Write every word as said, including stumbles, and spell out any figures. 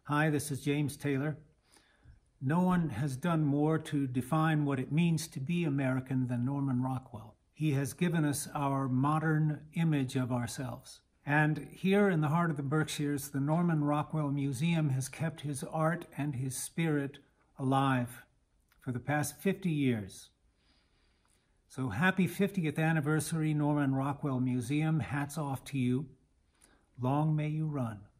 Hi, this is James Taylor. No one has done more to define what it means to be American than Norman Rockwell. He has given us our modern image of ourselves. And here in the heart of the Berkshires, the Norman Rockwell Museum has kept his art and his spirit alive for the past fifty years. So happy fiftieth anniversary, Norman Rockwell Museum. Hats off to you. Long may you run.